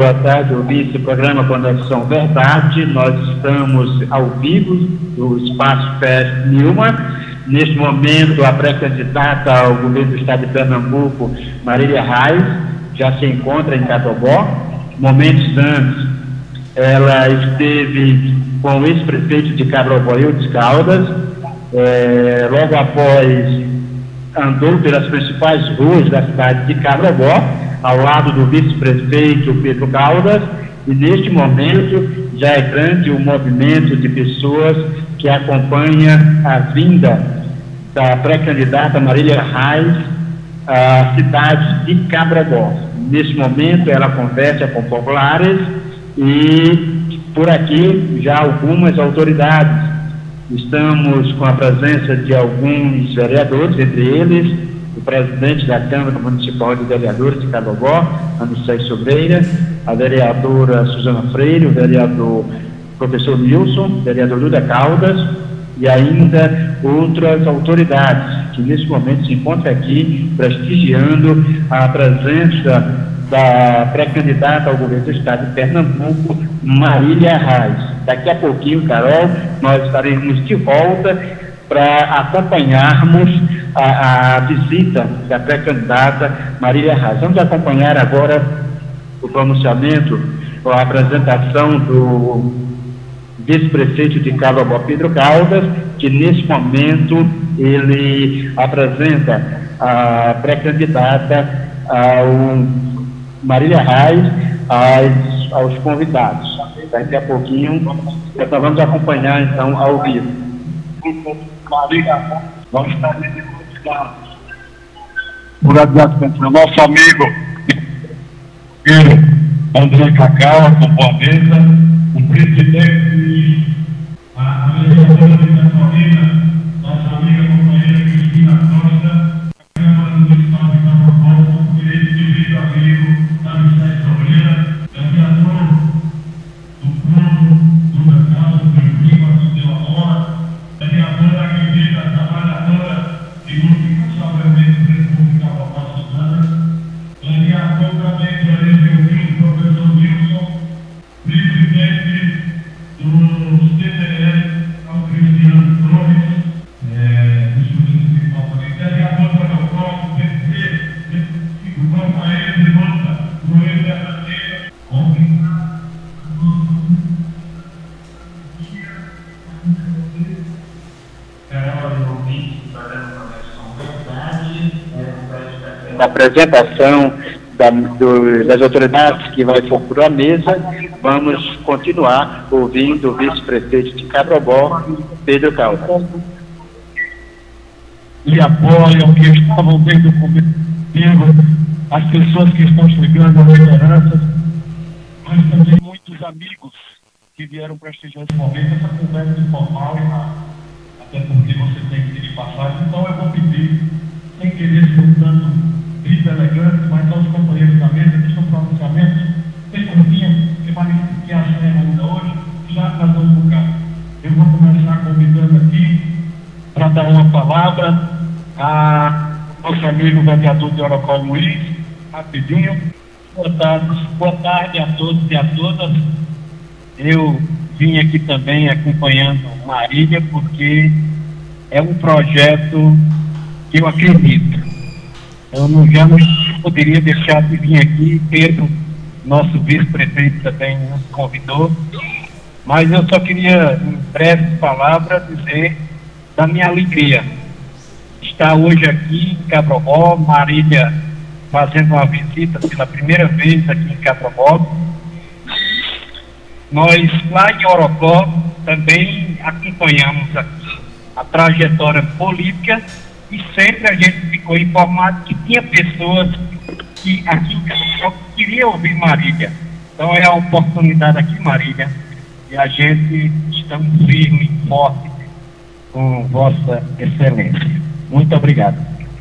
Boa tarde, ouvi esse programa Conexão Verdade. Nós estamos ao vivo do Espaço Fest Nilma. Neste momento, a pré-candidata ao governo do estado de Pernambuco, Marília Reis, já se encontra em Catobó. Momentos antes, ela esteve com o ex-prefeito de Cabrobó, Eudes Caldas. Logo após, andou pelas principais ruas da cidade de Cabrobó, ao lado do vice-prefeito Pedro Caldas, e neste momento já é grande o movimento de pessoas que acompanha a vinda da pré-candidata Marília Reis à cidade de Cabrobó. Neste momento ela conversa com populares e por aqui já algumas autoridades. Estamos com a presença de alguns vereadores, entre eles o presidente da Câmara Municipal de Vereadores de Catobó, Anissé Sobreira, a vereadora Suzana Freire, o vereador professor Nilson, o vereador Luda Caldas e ainda outras autoridades que nesse momento se encontram aqui prestigiando a presença da pré-candidata ao governo do estado de Pernambuco, Marília Reis. Daqui a pouquinho, Carol, nós estaremos de volta para acompanharmos a visita da pré-candidata Marília Reis. Vamos acompanhar agora o pronunciamento, a apresentação do vice-prefeito de Cabrobó, Pedro Caldas, que nesse momento ele apresenta a pré-candidata ao Marília Reis aos convidados. Daqui a pouquinho, nós vamos acompanhar então ao vivo. Marília, vamos fazer de convidados. Por agradecimento ao nosso amigo André Cacau, com boa mesa, o presidente, a vereadora de Petrolina, nossa amiga companheira Cristina Costa, a Câmara Municipal de Catobó, o direito de vida amigo Anissé Sobreira, vereador do Clube do Mercado, do Clima, do Deu a Hora, vereadora querida, trabalhadora e luta incansavelmente pelo povo de Catobó, Suzana, vereador também que ali o professor Nilson, presidente do CDL, ao Cristiano Torres, vereador para o próximo, o companheiro de luta, o Luiz Verdadeira, da apresentação das autoridades que vai por a mesa, vamos continuar ouvindo o vice-prefeito de Cabrobó, Pedro Caldas. E apoiam, que estavam desde o começo comigo, as pessoas que estão chegando, as lideranças, mas também muitos amigos que vieram prestigiar esse momento, essa conversa informal, até porque você tem que pedir passagem, então eu vou pedir, sem querer ser um tanto grito elegante, mas aos companheiros da mesa que estão pronunciamentos, bem curtinho, que acho que é ainda hoje, já nós vamos buscar. Eu vou começar convidando aqui para dar uma palavra a nosso amigo vereador de Orocó, Luiz, rapidinho. Boa tarde a todos e a todas. Eu vim aqui também acompanhando Marília, porque é um projeto que eu acredito. Eu já não poderia deixar de vir aqui. Pedro, nosso vice-prefeito, também nos convidou, mas eu só queria, em breves palavras, dizer da minha alegria. Estar hoje aqui em Cabrobó, Marília fazendo uma visita pela primeira vez aqui em Cabrobó. Nós, lá em Orocó, também acompanhamos a trajetória política e sempre a gente ficou informado que tinha pessoas que aqui em Cabrobó queriam ouvir Marília. Então é a oportunidade aqui, Marília, e a gente estamos firmes e fortes com Vossa Excelência. Muito obrigado.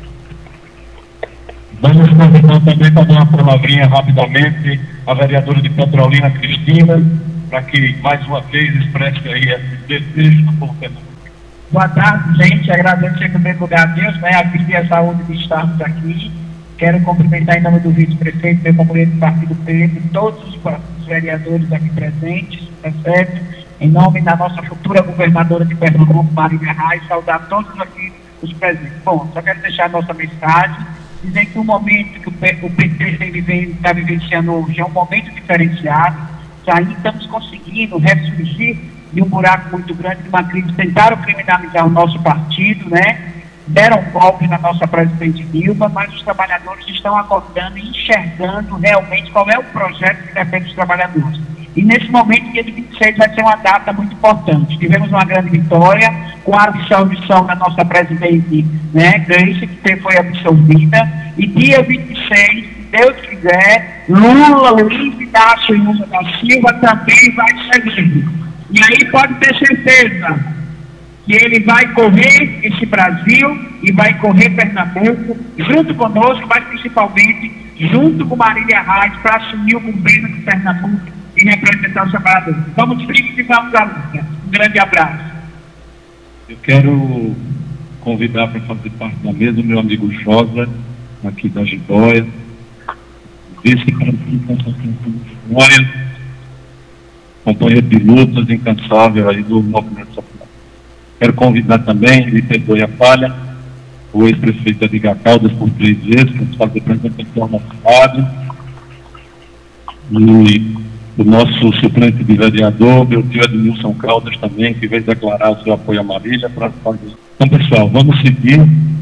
Vamos convidar também para dar uma palavrinha rapidamente a vereadora de Petrolina, Cristina, para que mais uma vez expresse aí esse desejo do povo pernambucano. Boa tarde, gente. Agradeço em primeiro lugar a Deus, né, a vida e a saúde de estarmos aqui. Quero cumprimentar em nome do vice-prefeito, meu companheiro do Partido Preto, todos os vereadores aqui presentes, tá certo? Em nome da nossa futura governadora de Pernambuco, Marília Reis, saudar todos aqui os presentes. Bom, só quero deixar a nossa mensagem, dizer que o momento que o PT está vivenciando hoje é um momento diferenciado, que ainda estamos conseguindo ressurgir de um buraco muito grande, de uma crise. Tentaram criminalizar o nosso partido, né? Deram um golpe na nossa presidente Dilma, mas os trabalhadores estão acordando e enxergando realmente qual é o projeto que defende os trabalhadores. E nesse momento, dia de 26, vai ser uma data muito importante. Tivemos uma grande vitória com a absolvição da nossa presidente, né, Grace, que foi absolvida. E dia 26, se Deus quiser, Lula, Luiz Inácio Lula da Silva também vai ser livre. E aí pode ter certeza que ele vai correr esse Brasil e vai correr Pernambuco junto conosco, mas principalmente junto com Marília Reis para assumir o governo de Pernambuco e representar os trabalhadores. Vamos firmes e vamos à luta. Um grande abraço. Eu quero convidar para fazer parte da mesa o meu amigo Josa, aqui da Jiboia, vice-prefeito da Jiboia, companheiro de lutas incansável aí do movimento social. Quero convidar também, me perdoe a falha, o ex-prefeito da Liga Caldas por 3 vezes, para fazer apresentação na cidade, e o nosso suplente de vereador, meu tio Edmilson Caldas também, que veio declarar o seu apoio à Marília para fazer. Então, pessoal, vamos seguir.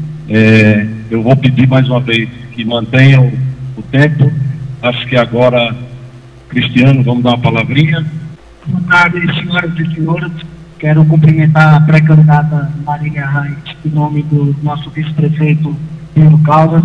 Eu vou pedir mais uma vez que mantenham o tempo. Acho que agora, Cristiano, vamos dar uma palavrinha. Boa tarde, senhoras e senhores. Quero cumprimentar a pré-candidata Marília Reis, em nome do nosso vice-prefeito Pedro Caldas.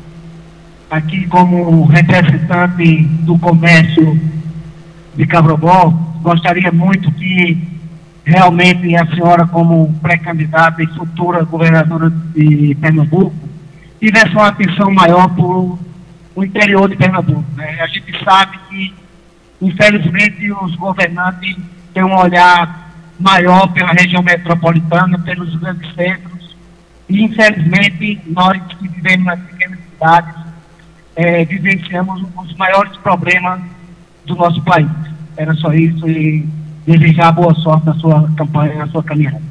Aqui como representante do comércio de Cabrobó, gostaria muito que realmente a senhora, como pré-candidata e futura governadora de Pernambuco, tivesse uma atenção maior por o interior de Pernambuco, né? A gente sabe que, infelizmente, os governantes têm um olhar maior pela região metropolitana, pelos grandes centros, e infelizmente nós que vivemos nas pequenas cidades vivenciamos os maiores problemas do nosso país. Era só isso e desejar boa sorte na sua campanha, na sua caminhada.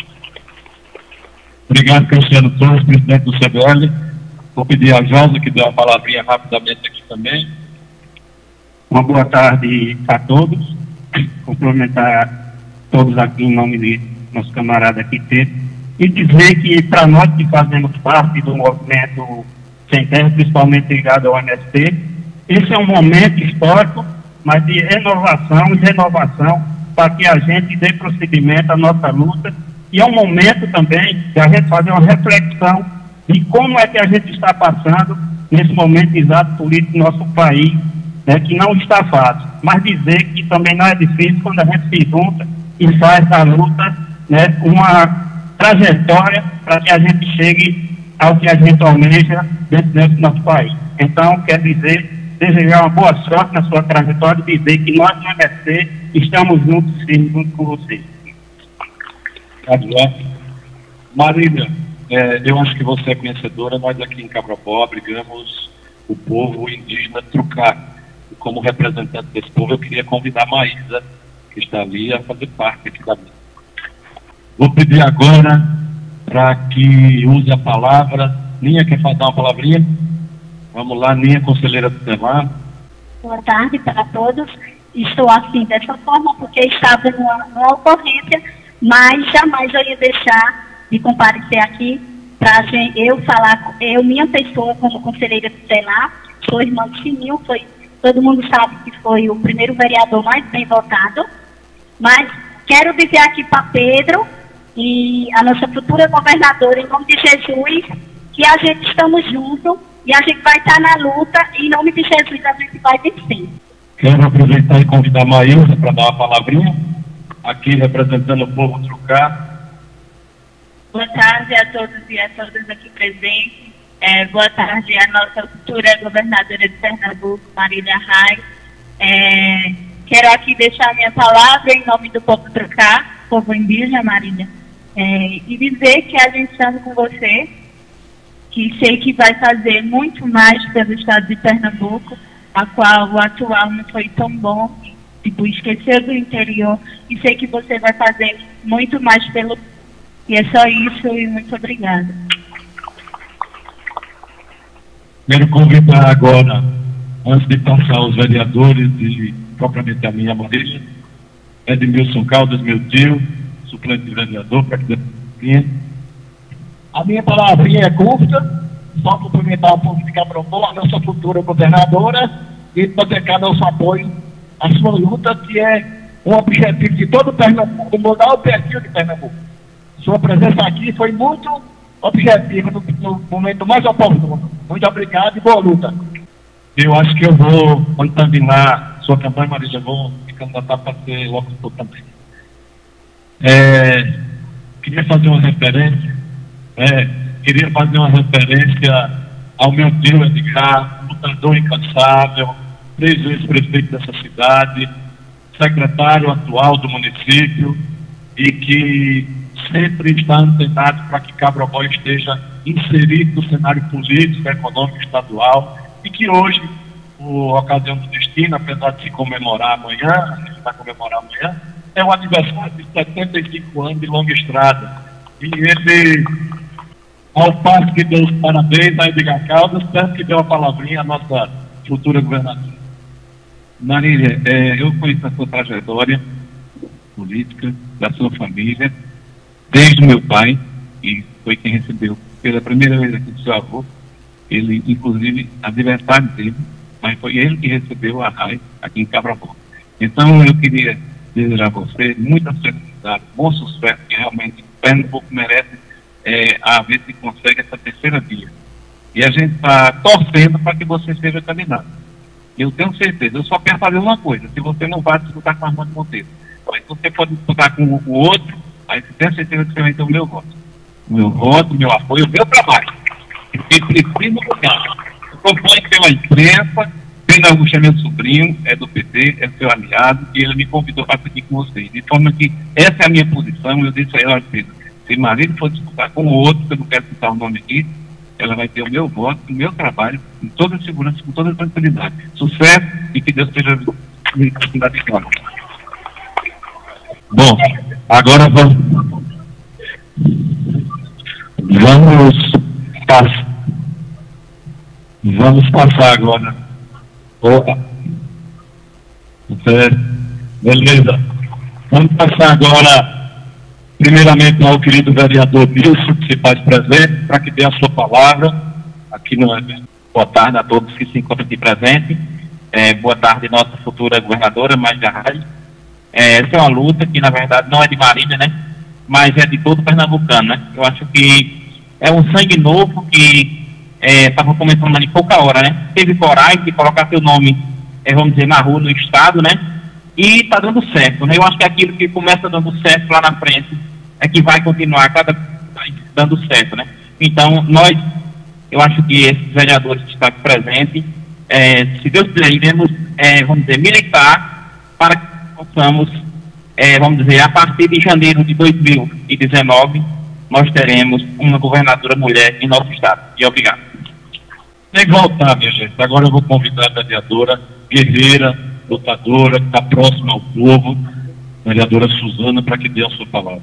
Obrigado, Cristiano Torres, presidente do CBL. Vou pedir a Josa que dê uma palavrinha rapidamente aqui também. Uma boa tarde a todos. Cumprimentar todos aqui em nome de nosso camarada aqui, e dizer que para nós que fazemos parte do movimento Sem Terra, principalmente ligado ao MST, esse é um momento histórico, mas de renovação e renovação para que a gente dê prosseguimento à nossa luta, e é um momento também de a gente fazer uma reflexão de como é que a gente está passando nesse momento exato político do nosso país, né, que não está fácil, mas dizer que também não é difícil quando a gente se junta e faz da luta, né, uma trajetória para que a gente chegue ao que a gente almeja dentro do nosso país. Então, quero desejar uma boa sorte na sua trajetória e dizer que nós no MST estamos juntos, sim, junto com vocês. Obrigado, Marília, eu acho que você é conhecedora, nós aqui em Cabrobó abrigamos o povo indígena Trucá. E como representante desse povo, eu queria convidar a Maísa, que está ali, a fazer parte aqui da mesa. Vou pedir agora para que use a palavra. Ninha, quer dar uma palavrinha? Vamos lá, Ninha, conselheira do Semar. Boa tarde para todos. Estou assim dessa forma porque estava numa ocorrência, mas jamais eu ia deixar de comparecer aqui para eu falar, minha pessoa como conselheira do Senar, sou irmã do Sininho, todo mundo sabe que foi o primeiro vereador mais bem votado, mas quero dizer aqui para Pedro e a nossa futura governadora, em nome de Jesus, que a gente estamos juntos e a gente vai estar na luta e em nome de Jesus a gente vai vencer. Quero aproveitar e convidar a Maísa para dar uma palavrinha, aqui representando o povo Trucá. Boa tarde a todos e a todas aqui presentes. Boa tarde à nossa futura governadora de Pernambuco, Marília Reis. Quero aqui deixar minha palavra em nome do povo Trucá, povo indígena, Marília, e dizer que a gente está com você, que sei que vai fazer muito mais pelo estado de Pernambuco, a qual o atual não foi tão bom, tipo, esqueceu do interior, e sei que você vai fazer muito mais pelo... E é só isso, e muito obrigada. Quero convidar agora, antes de passar aos vereadores e propriamente a minha Marília, Edmilson Caldas, meu tio, suplente de vereador, para que dê a minha palavrinha é curta, só cumprimentar o povo de Cabrobó, a nossa futura governadora, e proteger nosso apoio à sua luta, que é um objetivo de todo o Pernambuco, mudar o perfil de Pernambuco. Sua presença aqui foi muito objetiva no momento mais oportuno. Muito obrigado e boa luta. Eu acho que eu vou, quando terminar sua campanha, Marília, vou me candidatar para ser locutor também. Queria fazer uma referência ao meu tio Edgar, lutador incansável, 3 vezes prefeito dessa cidade, secretário atual do município, e que sempre está antenado para que Cabrobó esteja inserido no cenário político, econômico, estadual, e que hoje, por ocasião do destino, apesar de se comemorar amanhã, a gente vai comemorar amanhã, é o aniversário de 75 anos de longa estrada. E ele, ao passo que deu os parabéns a Edgar Caldas, tanto que deu a palavrinha à nossa futura governadora. Marília, eu conheço a sua trajetória política, da sua família, desde o meu pai, e foi quem recebeu pela primeira vez aqui do seu avô. Ele, inclusive, aniversário dele, mas foi ele que recebeu a RAI aqui em Cabrobó. Então, eu queria desejar a você muita felicidade, bom sucesso, que realmente o Pernambuco merece, a ver se consegue essa terceira via. E a gente está torcendo para que você seja candidato. Eu tenho certeza, eu só quero fazer uma coisa: se você não vai disputar com a Armando Monteiro, mas você pode disputar com o outro, aí você tem certeza que você vai ter o meu voto. O meu voto, o meu apoio, o meu trabalho. Em primeiro lugar, eu acompanho pela imprensa, Pedro Augusto é meu sobrinho, é do PT, é seu aliado, e ele me convidou para estar aqui com vocês. De forma que essa é a minha posição. Eu disse a ele: olha, Pedro, se Marília for disputar com o outro, que eu não quero citar o nome aqui, ela vai ter o meu voto, o meu trabalho, com toda a segurança, com toda a tranquilidade. Sucesso e que Deus esteja da vitória. Bom, agora vamos passar agora. Beleza. Vamos passar agora, primeiramente, ao querido vereador Nilson, que se faz presente, para que dê a sua palavra aqui no evento. Boa tarde a todos que se encontram aqui presentes. Boa tarde, nossa futura governadora, Marília Reis. Essa é uma luta que, na verdade, não é de Marília, né? Mas é de todo pernambucano, né? Eu acho que é um sangue novo que estava começando ali pouca hora, né? Teve coragem de colocar seu nome, vamos dizer, na rua, no estado, né? E está dando certo, né? Eu acho que aquilo que começa dando certo lá na frente é que vai continuar dando certo, né? Então, eu acho que esses vereadores que estão aqui presentes, se Deus quiser, iremos, vamos dizer, militar para que possamos, vamos dizer, a partir de janeiro de 2019, nós teremos uma governadora mulher em nosso estado. E obrigado. Tem que voltar, minha gente. Agora eu vou convidar a vereadora guerreira, lutadora, que está próxima ao povo, vereadora Suzana, para que dê a sua palavra.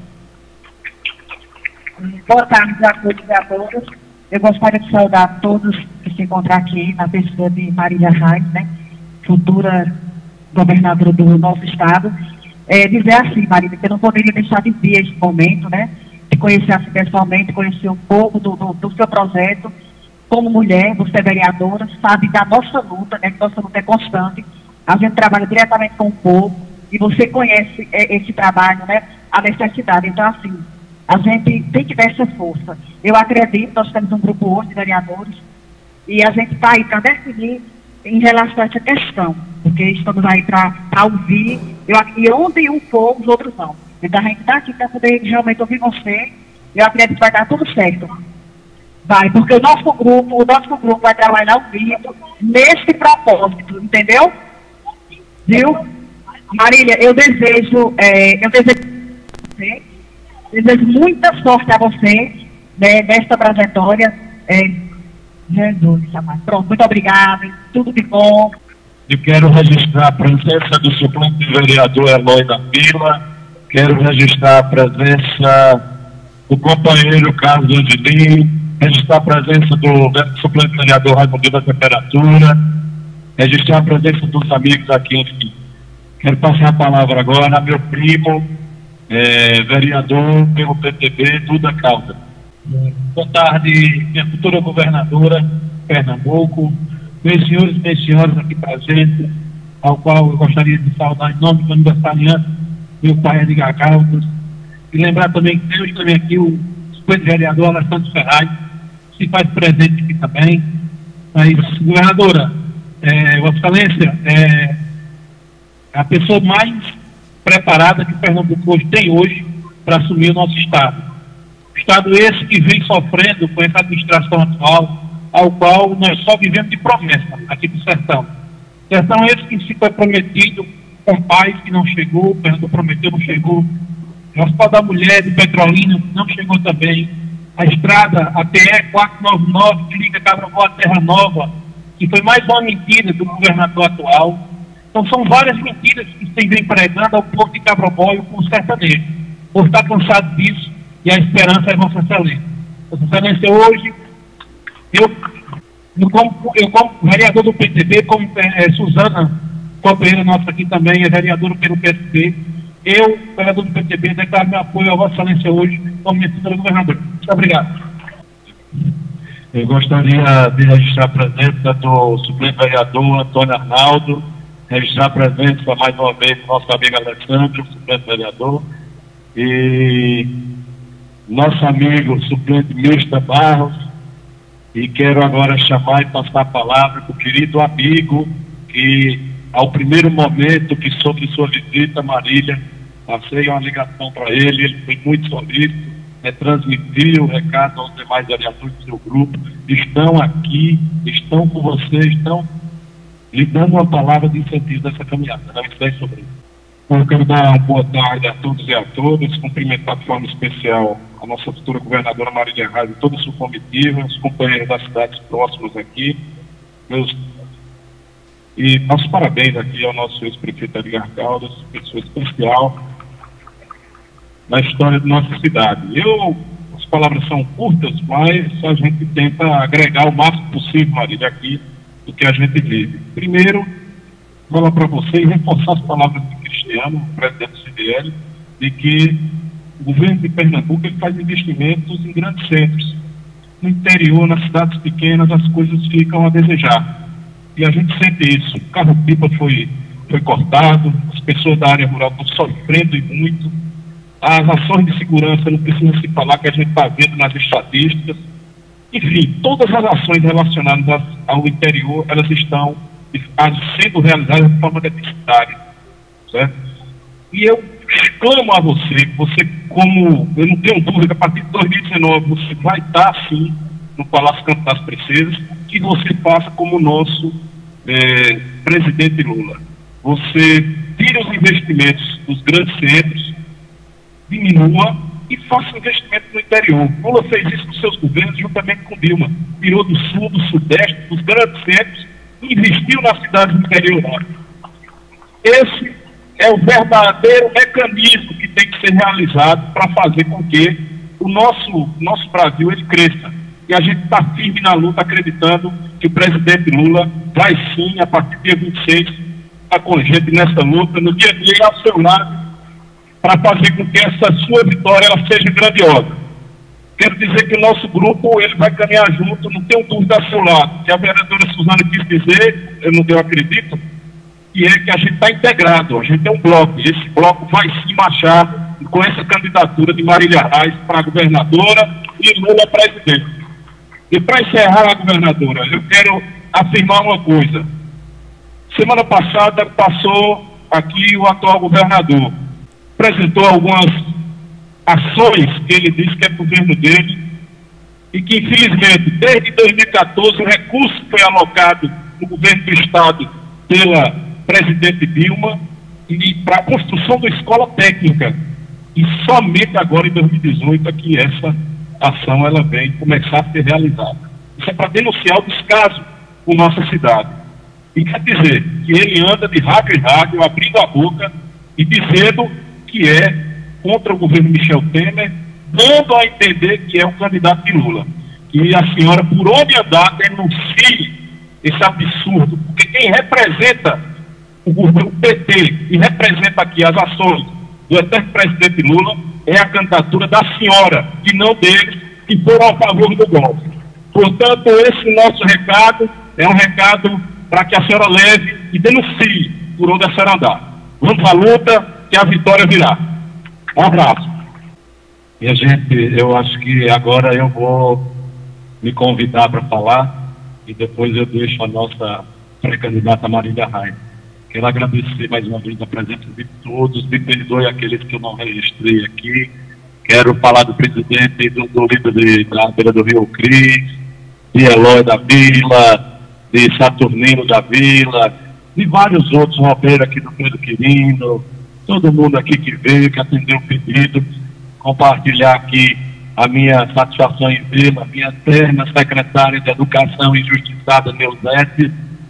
Boa tarde a todos e a todas. Eu gostaria de saudar todos que se encontram aqui na pessoa de Marília Reis, né, futura governadora do nosso estado. Dizer assim, Marília, que eu não poderia deixar de ver esse momento, né, de conhecer assim pessoalmente, conhecer um pouco do seu projeto. Como mulher, você é vereadora, sabe da nossa luta, né, que nossa luta é constante. A gente trabalha diretamente com o povo e você conhece esse trabalho, né, a necessidade. Então, assim, a gente tem que dar essa força. Eu acredito, nós temos um grupo hoje de vereadores e a gente está aí para definir em relação a essa questão, porque estamos aí para ouvir, e onde um for, os outros não. Então a gente está aqui para poder realmente ouvir você, e eu acredito que vai dar tudo certo. Vai, porque o nosso grupo vai trabalhar ao vivo nesse propósito, entendeu? Viu? Marília, eu desejo muita sorte a você, né, nesta trajetória. Jesus, jamais. Pronto, muito obrigada, tudo de bom. Eu quero registrar a presença do suplente vereador Eloy da Vila, quero registrar a presença do companheiro Carlos Angelim, registrar a presença do suplente vereador Raimundo da Temperatura, registrar a presença dos amigos aqui, enfim. Quero passar a palavra agora a meu primo, vereador pelo PTB, Duda Caldas. Boa tarde, minha futura governadora, Pernambuco, meus senhores e minhas senhoras aqui presentes, ao qual eu gostaria de saudar em nome do aniversariante, meu pai Edgar Caldas, e lembrar também que temos também aqui o suplente vereador Alessandro Ferraz, que se faz presente aqui também. Mas, governadora, Vossa Excelência, a pessoa mais preparada que Pernambuco tem hoje para assumir o nosso Estado. Estado esse que vem sofrendo com essa administração atual, ao qual nós só vivemos de promessa aqui do Sertão. Sertão esse que se foi prometido com paz que não chegou, Pernambuco prometeu, não chegou. O Hospital da Mulher de Petrolina não chegou também. A estrada, a PE 499, que liga Cabroboa à Terra Nova, que foi mais uma mentira do governador atual. Então são várias mentiras que se vem pregando ao povo de Cabroboa e ao povo sertanejo. O povo está cansado disso e a esperança é Vossa Excelência. Vossa Excelência, hoje, eu como vereador do PTB, como Suzana, companheira nossa aqui também, é vereadora pelo PSB, eu, vereador do PTB, declaro meu apoio a Vossa Excelência hoje como minha futura governadora. Muito obrigado. Eu gostaria de registrar a presença do suplente vereador Antônio Arnaldo, registrar a presença mais uma vez do nosso amigo Alessandro, suplente vereador, e nosso amigo suplente Mista Barros, e quero agora chamar e passar a palavra para o querido amigo que, ao primeiro momento que soube de sua visita, Marília, passei uma ligação para ele foi muito solícito, transmitiu o recado aos demais vereadores do seu grupo, estão aqui, estão com você, estão lhe dando uma palavra de incentivo dessa caminhada. Não esquece sobre isso. Eu quero dar uma boa tarde a todos e a todas, cumprimentar de forma especial a nossa futura governadora Marília Reis e toda a sua comitiva, os companheiros das cidades próximas aqui, e nossos parabéns aqui ao nosso ex-prefeito Edgar Caldas, pessoa especial na história de nossa cidade. As palavras são curtas, mas a gente tenta agregar o máximo possível, Marília, aqui do que a gente vive. Primeiro, falar para você e reforçar as palavras de Cristiano, presidente do CDL, de que o governo de Pernambuco ele faz investimentos em grandes centros. No interior, nas cidades pequenas, as coisas ficam a desejar. E a gente sente isso. O carro-pipa foi cortado, as pessoas da área rural estão sofrendo e muito. As ações de segurança, não precisa se falar, que a gente está vendo nas estatísticas. Enfim, todas as ações relacionadas ao interior, elas estão sendo realizadas de forma deficitária, certo? E eu clamo a você, como, eu não tenho dúvida que a partir de 2019 você vai estar, sim, no Palácio Campo das Princesas, que você faça como o nosso presidente Lula. Você tire os investimentos dos grandes centros, diminua e faça investimento no interior. Lula fez isso com seus governos juntamente com Dilma. Tirou do sul, do sudeste, dos grandes centros e investiu nas cidades do interior. Esse é o verdadeiro mecanismo que tem que ser realizado para fazer com que o nosso Brasil ele cresça. E a gente está firme na luta, acreditando que o presidente Lula vai sim, a partir do dia 26, estar com a gente nessa luta, no dia a dia, ao seu lado, para fazer com que essa sua vitória ela seja grandiosa. Quero dizer que o nosso grupo ele vai caminhar junto, não tenho dúvida ao seu lado. Que a vereadora Suzana quis dizer, eu acredito, que é que a gente está integrado, a gente é um bloco, e esse bloco vai se marchar com essa candidatura de Marília Reis para governadora e Lula presidente. E para encerrar, governadora, eu quero afirmar uma coisa. Semana passada passou aqui o atual governador, apresentou algumas ações que ele disse que é governo dele e que, infelizmente, desde 2014 o recurso foi alocado no governo do Estado pela presidente Dilma e para a construção da escola técnica. E somente agora, em 2018, é que essa ação ela vem começar a ser realizada. Isso é para denunciar o descaso por nossa cidade. E quer dizer que ele anda de rádio em rádio, abrindo a boca e dizendo que é contra o governo Michel Temer, dando a entender que é um candidato de Lula. E a senhora, por onde andar, denuncie esse absurdo, porque quem representa o governo PT e representa aqui as ações do eterno presidente Lula é a candidatura da senhora, e não deles, que foram a favor do golpe. Portanto, esse nosso recado é um recado para que a senhora leve e denuncie por onde a senhora andar. Vamos à luta, que a vitória virá. Um abraço. Minha gente, eu acho que agora eu vou me convidar para falar e depois eu deixo a nossa pré-candidata Marília Reis. Quero agradecer mais uma vez a presença de todos, me perdoe aqueles que eu não registrei aqui. Quero falar do presidente do líder da beira do Rio Cris, de Eloy da Vila, de Saturnino da Vila, de vários outros, Roberto aqui do Pedro Quirino, todo mundo aqui que veio, que atendeu o pedido, compartilhar aqui a minha satisfação em vê-la, minha eterna secretária de Educação e Justiçada, Neuzete.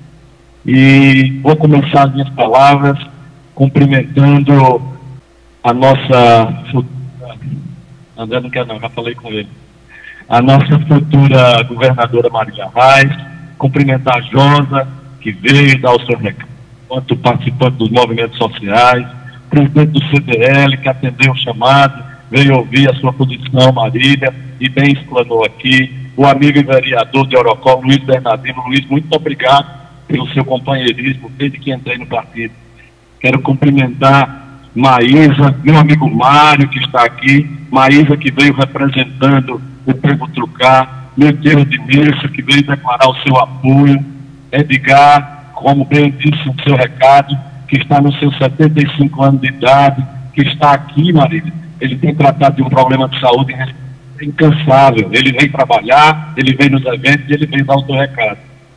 E vou começar as minhas palavras cumprimentando a nossa futura... André não quer não, já falei com ele. A nossa futura governadora Marília Reis, cumprimentar a Josa, que veio dar o seu recado, quanto participante dos movimentos sociais, presidente do CDL, que atendeu o chamado, veio ouvir a sua posição, Marília, e bem explanou aqui, o amigo e vereador de Orocó, Luiz Bernardino. Luiz, muito obrigado pelo seu companheirismo desde que entrei no partido. Quero cumprimentar Maísa, meu amigo Mário, que está aqui, Maísa, que veio representando o Povo Trucar, meu tio Edmilson, que veio declarar o seu apoio, Edgar, como bem disse o seu recado, que está nos seus 75 anos de idade, que está aqui, Marília. Ele tem tratado de um problema de saúde incansável. Ele vem trabalhar, ele vem nos eventos e ele vem dar o seu recado.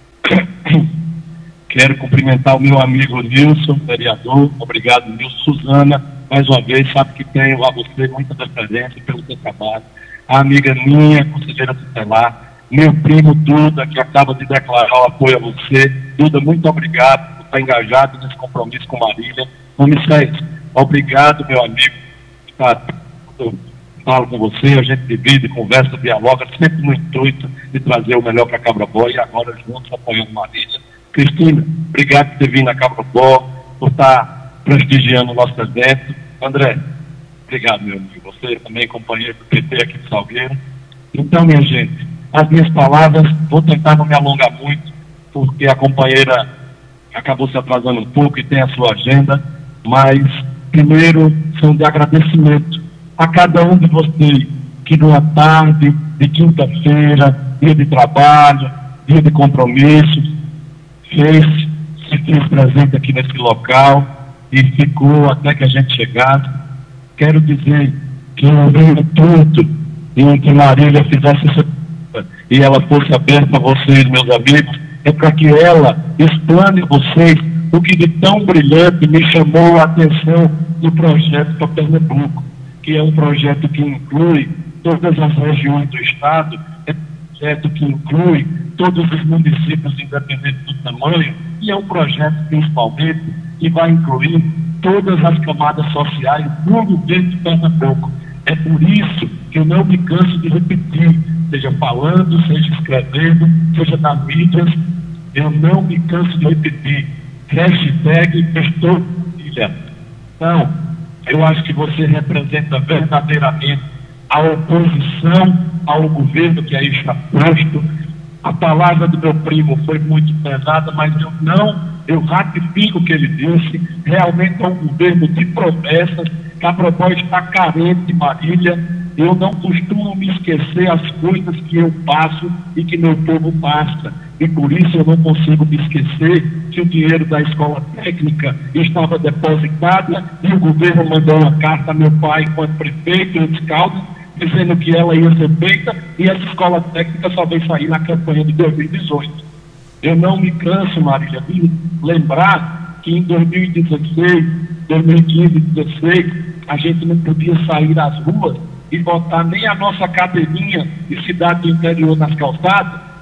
Quero cumprimentar o meu amigo Nilson, vereador. Obrigado, Nilson. Suzana, mais uma vez, sabe que tenho a você muita deferência pelo seu trabalho. A amiga minha, conselheira tutelar, meu primo Duda, que acaba de declarar o apoio a você. Duda, muito obrigado por estar engajado nesse compromisso com Marília. Homicés, obrigado, meu amigo. Eu falo com você, a gente divide, conversa, dialoga, sempre no intuito de trazer o melhor para Cabrobó e agora juntos apoiando Marília. Cristina, obrigado por ter vindo a Cabrobó, por estar prestigiando o nosso evento. André, obrigado, meu amigo. Você também, companheiro do PT aqui de Salgueiro. Então, minha gente, as minhas palavras, vou tentar não me alongar muito, porque a companheira acabou se atrasando um pouco e tem a sua agenda, mas, primeiro, são de agradecimento a cada um de vocês que numa tarde de quinta-feira, dia de trabalho, dia de compromisso, se fez presente aqui nesse local e ficou até que a gente chegasse. Quero dizer que eu vi tudo em que Marília fizesse essa coisa e ela fosse aberta a vocês, meus amigos, é para que ela explane a vocês o que de tão brilhante me chamou a atenção do projeto para Pernambuco, que é um projeto que inclui todas as regiões do estado, é um projeto que inclui todos os municípios, independente do tamanho, e é um projeto, principalmente, que vai incluir todas as camadas sociais do governo de Pernambuco. É por isso que eu não me canso de repetir, seja falando, seja escrevendo, seja nas mídias, eu não me canso de repetir. Hashtag estou filha. Então, eu acho que você representa verdadeiramente a oposição ao governo que aí está posto. A palavra do meu primo foi muito pesada, mas eu ratifico o que ele disse. Realmente é um governo de promessas. Cabrobó está carente, Marília. Eu não costumo me esquecer as coisas que eu passo e que meu povo passa. E por isso eu não consigo me esquecer que o dinheiro da escola técnica estava depositado e o governo mandou uma carta a meu pai, enquanto prefeito de Caldas, dizendo que ela ia ser feita e essa escola técnica só veio sair na campanha de 2018. Eu não me canso, Marília, de lembrar que em 2016, 2015, 2016, a gente não podia sair às ruas e botar nem a nossa cadeirinha de cidade do interior nas calçadas,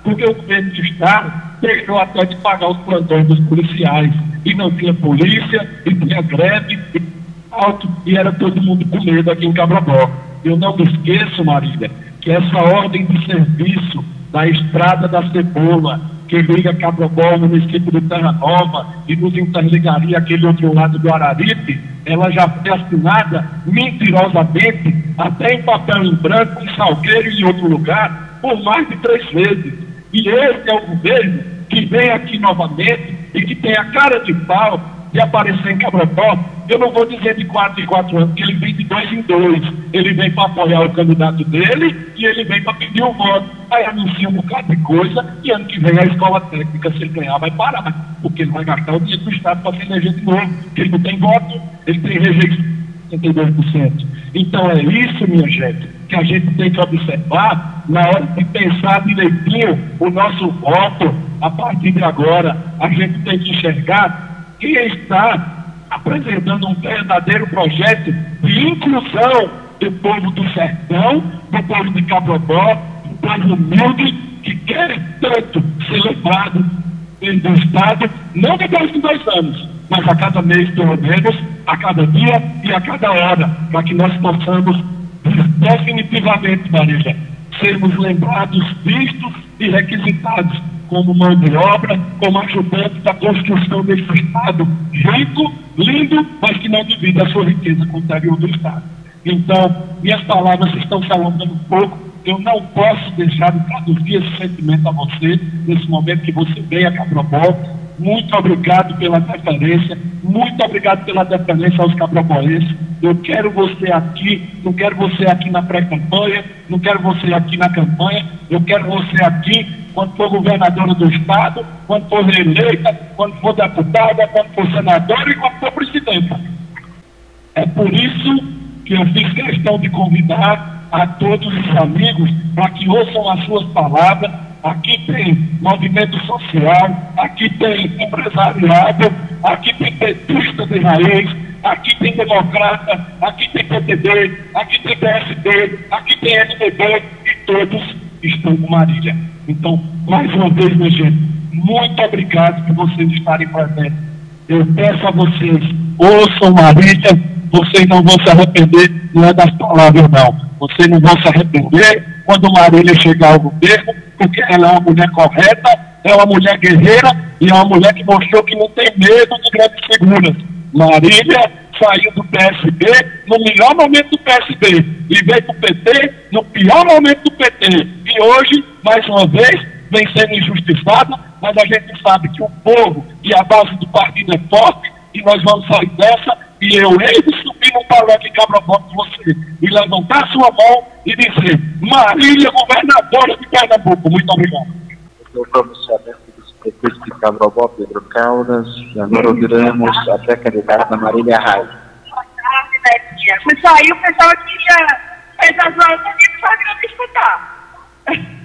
porque o governo do Estado deixou até de pagar os plantões dos policiais, e não tinha polícia, e tinha greve, alto, e era todo mundo com medo aqui em Cabrobó. Eu não me esqueço, Marília, que essa ordem de serviço da Estrada da Cebola, que liga Cabrobó ao município de Terra Nova e nos interligaria aquele outro lado do Araripe, ela já foi assinada mentirosamente, até em papel em branco, em Salgueiro e em outro lugar, por mais de 3 vezes. E esse é o governo que vem aqui novamente e que tem a cara de pau de aparecer em Cabrobó. Eu não vou dizer de 4 em 4 anos, porque ele vem de 2 em 2. Ele vem para apoiar o candidato dele e ele vem para pedir o voto. Aí anuncia um bocado de coisa e ano que vem a escola técnica, se ele ganhar, vai parar. Porque ele vai gastar o dinheiro do Estado para se eleger de novo. Porque ele não tem voto, ele tem rejeição de 62%. Então é isso, minha gente, que a gente tem que observar na hora de pensar direitinho o nosso voto. A partir de agora, a gente tem que enxergar quem está apresentando um verdadeiro projeto de inclusão do povo do sertão, do povo de Cabrobó, do povo humilde, que quer tanto ser levado do Estado, não depois de 2 anos, mas a cada mês, pelo menos, a cada dia e a cada hora, para que nós possamos definitivamente, Marília, sermos lembrados, vistos e requisitados como mão de obra, como ajudante da construção desse Estado rico, lindo, mas que não divide a sua riqueza com o interior do Estado. Então, minhas palavras estão falando um pouco. Eu não posso deixar de traduzir esse sentimento a você, nesse momento que você veio a Cabrobó. Muito obrigado pela deferência, muito obrigado pela deferência aos cabroboenses. Eu quero você aqui, não quero você aqui na pré-campanha, não quero você aqui na campanha, eu quero você aqui quando for governadora do Estado, quando for reeleita, quando for deputada, quando for senadora e quando for presidenta. É por isso que eu fiz questão de convidar a todos os amigos para que ouçam as suas palavras. Aqui tem movimento social, aqui tem empresariado, aqui tem petista de raiz, aqui tem democrata, aqui tem PTB, aqui tem PSD, aqui tem MDB e todos estão com Marília. Então, mais uma vez, minha gente, muito obrigado por vocês estarem presentes. Eu peço a vocês, ouçam Marília, vocês não vão se arrepender, não é das palavras não. Vocês não vão se arrepender quando Marília chegar ao governo, porque ela é uma mulher correta, é uma mulher guerreira e é uma mulher que mostrou que não tem medo de grandes figuras. Marília saiu do PSB no melhor momento do PSB e veio para o PT no pior momento do PT. E hoje, mais uma vez, vem sendo injustiçada, mas a gente sabe que o povo e a base do partido é forte e nós vamos sair dessa. E eu hei de subir no palanque Cabrobó de você e levantar sua mão e dizer: Marília, governadora de Pernambuco. Muito obrigado. O pronunciamento dos prefeitos de Cabrobó, Pedro Caldas, e agora ouviremos a pré-candidata Marília Reis. Boa tarde, Netinha. Você saiu, o pessoal queria fez as horas e só queria me escutar.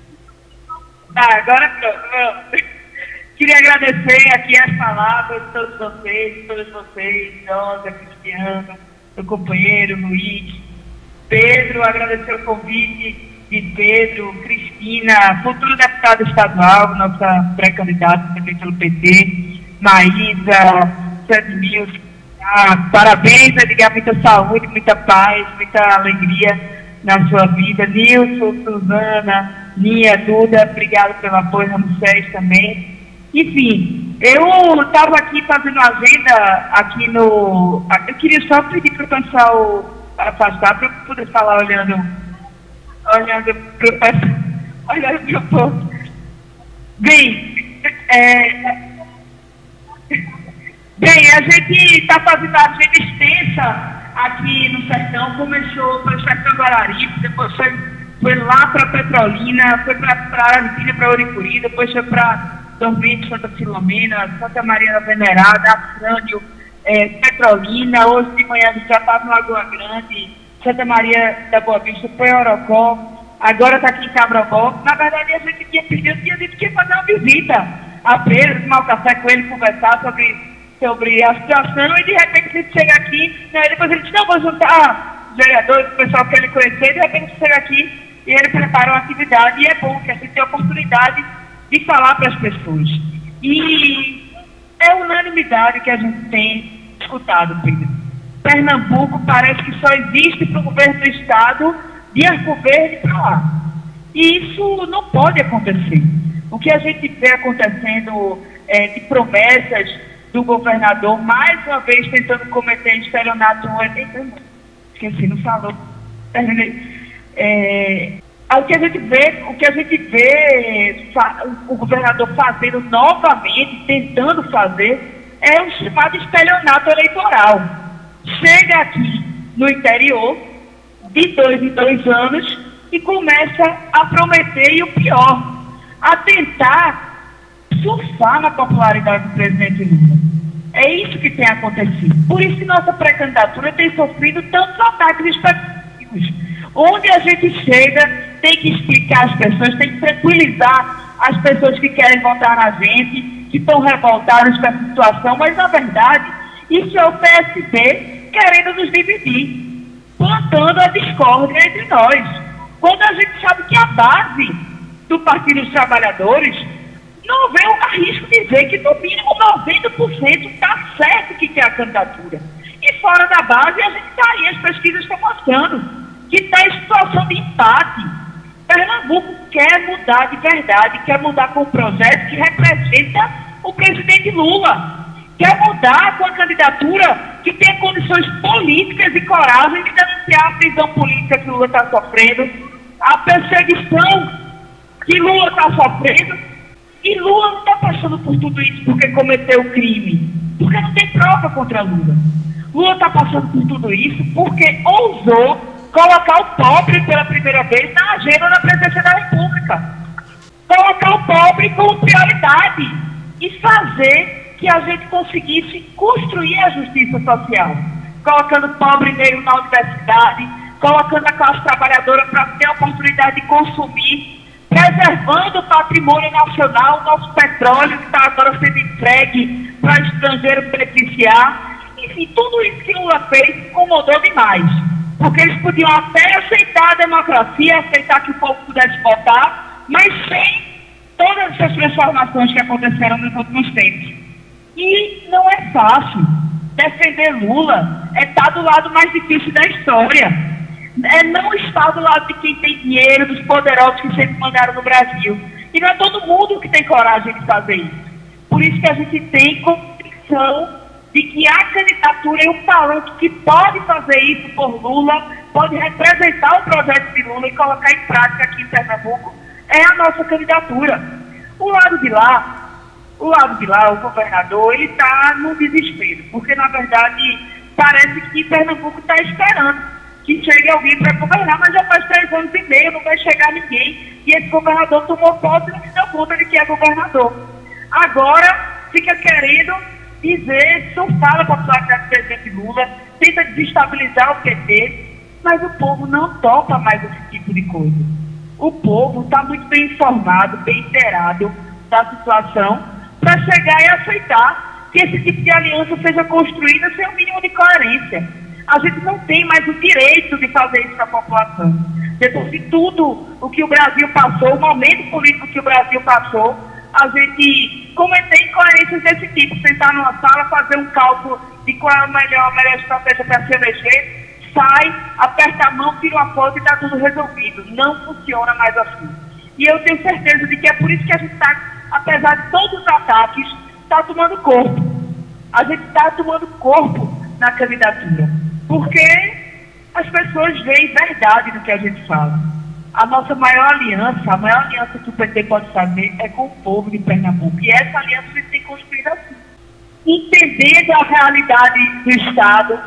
Tá, agora pronto. Queria agradecer aqui as palavras de todos vocês, Josa, Cristiano, meu companheiro, Luiz, Pedro, agradecer o convite de Pedro, Cristina, futuro deputado estadual, nossa pré-candidata também pelo PT, Maísa, Sedmil, parabéns, Edgar, muita saúde, muita paz, muita alegria na sua vida. Nilson, Suzana, Nia, Duda, obrigado pelo apoio, Ramsés também. Enfim, eu estava aqui fazendo agenda aqui no... Eu queria só pedir para o pessoal afastar, para eu poder falar olhando para o povo. Bem, a gente está fazendo a agenda extensa aqui no sertão. Começou pelo sertão do Araripe, depois foi lá para Petrolina, foi para Araripe, para Oricuri, depois foi para Dormente, Santa Filomena, Santa Maria da Venerada, Afrânio, Petrolina. Hoje de manhã a gente já estava no Lagoa Grande, Santa Maria da Boa Vista, foi Orocó, agora está aqui em Cabrobó. Na verdade, a gente tinha pedido que a gente ia fazer uma visita a Pedro, tomar um café com ele, conversar sobre a situação, e de repente a gente chega aqui, né, depois ele disse: não, vou juntar vereadores, o pessoal que ele conhecer, e de repente chega aqui e ele preparou uma atividade, e é bom que a gente tenha a oportunidade de falar para as pessoas. E é unanimidade que a gente tem escutado, Pedro. Pernambuco parece que só existe para o governo do Estado de Arco Verde para lá. E isso não pode acontecer. O que a gente vê acontecendo de promessas do governador, mais uma vez tentando cometer estelionato, esqueci, não falou, terminei. O que a gente vê o governador fazendo novamente, tentando fazer, é um chamado estelionato eleitoral. Chega aqui no interior, de 2 em 2 anos, e começa a prometer, e o pior, a tentar surfar na popularidade do presidente Lula. É isso que tem acontecido. Por isso que nossa pré-candidatura tem sofrido tantos ataques específicos. Onde a gente chega, tem que explicar às pessoas, tem que tranquilizar as pessoas que querem votar na gente, que estão revoltadas com essa situação, mas na verdade, isso é o PSB querendo nos dividir, plantando a discórdia entre nós. Quando a gente sabe que a base do Partido dos Trabalhadores não vê o risco de dizer que no mínimo 90% está certo que quer a candidatura. E fora da base, a gente está aí, as pesquisas estão mostrando que está em situação de empate. Pernambuco quer mudar de verdade, quer mudar com um projeto que representa o presidente Lula. Quer mudar com a candidatura que tenha condições políticas e coragem de denunciar a prisão política que Lula está sofrendo, a perseguição que Lula está sofrendo. E Lula não está passando por tudo isso porque cometeu crime, porque não tem prova contra Lula. Lula está passando por tudo isso porque ousou colocar o pobre pela primeira vez na agenda da presidência da República. Colocar o pobre como prioridade e fazer que a gente conseguisse construir a justiça social. Colocando o pobre negro na universidade, colocando a classe trabalhadora para ter a oportunidade de consumir, preservando o patrimônio nacional, o nosso petróleo que está agora sendo entregue para estrangeiro beneficiar. Enfim, tudo isso que Lula fez incomodou demais. Porque eles podiam até aceitar a democracia, aceitar que o povo pudesse votar, mas sem todas essas transformações que aconteceram nos últimos tempos. E não é fácil. Defender Lula é estar do lado mais difícil da história. É não estar do lado de quem tem dinheiro, dos poderosos que sempre mandaram no Brasil. E não é todo mundo que tem coragem de fazer isso. Por isso que a gente tem convicção de que a candidatura é um talento que pode fazer isso por Lula, pode representar o projeto de Lula e colocar em prática aqui em Pernambuco, é a nossa candidatura. O lado de lá, o governador, ele está no desespero, porque na verdade parece que Pernambuco está esperando que chegue alguém para governar, mas já faz 3 anos e meio, não vai chegar ninguém, e esse governador tomou posse e não se deu conta de que é governador. Agora fica querendo dizer, surfar a popularidade do presidente Lula, tenta desestabilizar o PT, mas o povo não topa mais esse tipo de coisa. O povo está muito bem informado, bem inteirado da situação, para chegar e aceitar que esse tipo de aliança seja construída sem o mínimo de coerência. A gente não tem mais o direito de fazer isso para a população. Depois de tudo o que o Brasil passou, o momento político que o Brasil passou, a gente cometer incoerências desse tipo, sentar numa sala, fazer um cálculo de qual é a melhor estratégia para se eleger, sai, aperta a mão, tira uma foto e está tudo resolvido. Não funciona mais assim. E eu tenho certeza de que é por isso que a gente está, apesar de todos os ataques, está tomando corpo. A gente está tomando corpo na candidatura. Porque as pessoas veem verdade no que a gente fala. A nossa maior aliança que o PT pode fazer é com o povo de Pernambuco. E essa aliança a gente tem construído assim. Entendendo a realidade do Estado,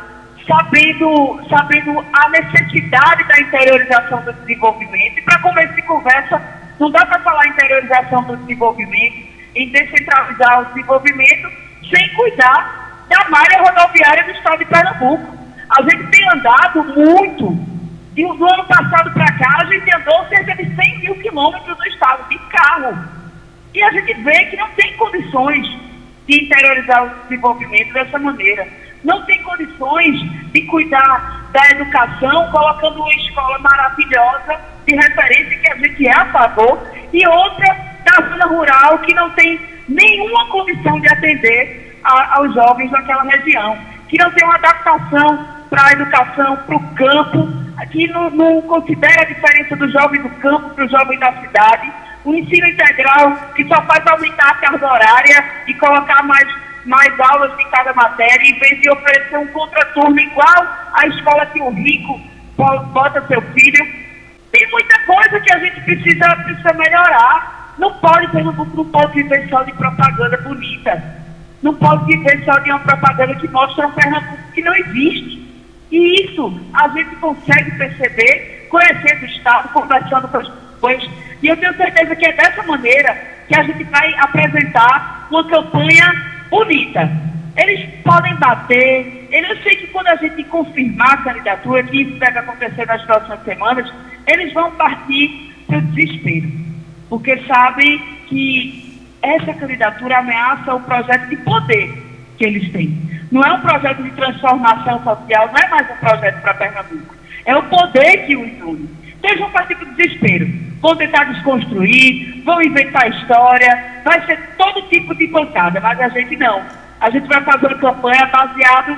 sabendo a necessidade da interiorização do desenvolvimento. E para começo de conversa, não dá para falar em interiorização do desenvolvimento, em descentralizar o desenvolvimento, sem cuidar da malha rodoviária do Estado de Pernambuco. A gente tem andado muito. E do ano passado para cá, a gente andou cerca de 100 mil quilômetros no estado, de carro. E a gente vê que não tem condições de interiorizar o desenvolvimento dessa maneira. Não tem condições de cuidar da educação, colocando uma escola maravilhosa de referência que a gente é a favor, e outra da zona rural que não tem nenhuma condição de atender aos jovens daquela região, que não tem uma adaptação para a educação, para o campo, que não considera a diferença do jovem do campo para o jovem da cidade, o ensino integral que só faz aumentar a carga horária e colocar mais aulas de cada matéria, em vez de oferecer um contraturno igual à escola que o rico bota seu filho. Tem muita coisa que a gente precisa melhorar. Não pode viver só de propaganda bonita. Não pode viver só de uma propaganda que mostra um Pernambuco que não existe. E isso a gente consegue perceber, conhecendo o Estado, conversando com as pessoas. E eu tenho certeza que é dessa maneira que a gente vai apresentar uma campanha bonita. Eles podem bater. Eu sei que quando a gente confirmar a candidatura, que isso deve acontecer nas próximas semanas, eles vão partir para o desespero. Porque sabem que essa candidatura ameaça o projeto de poder que eles têm. Não é um projeto de transformação social, não é mais um projeto para Pernambuco. É o poder que os une. Então eles vão partir para o desespero. Vão tentar desconstruir, vão inventar história, vai ser todo tipo de pancada, mas a gente não. A gente vai fazer uma campanha baseada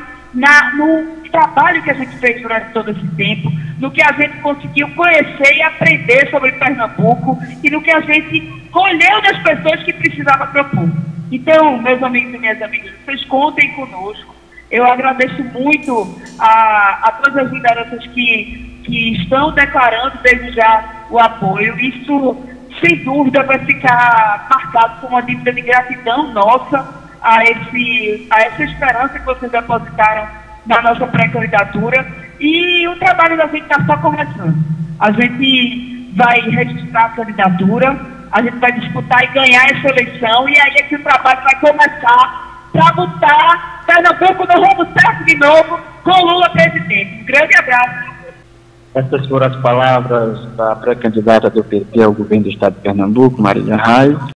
no trabalho que a gente fez durante todo esse tempo, no que a gente conseguiu conhecer e aprender sobre Pernambuco e no que a gente colheu das pessoas que precisavam propor. Então, meus amigos e minhas amigas, vocês contem conosco. Eu agradeço muito a todas as lideranças que estão declarando desde já o apoio. Isso, sem dúvida, vai ficar marcado como uma dívida de gratidão nossa a essa esperança que vocês depositaram na nossa pré-candidatura. E o trabalho da gente está só começando. A gente vai registrar a candidatura, a gente vai disputar e ganhar essa eleição, e aí é que o trabalho vai começar para botar Pernambuco no rumo certo de novo com Lula presidente. Um grande abraço. Essas foram as palavras da pré-candidata do PT ao governo do Estado de Pernambuco, Marília Reis.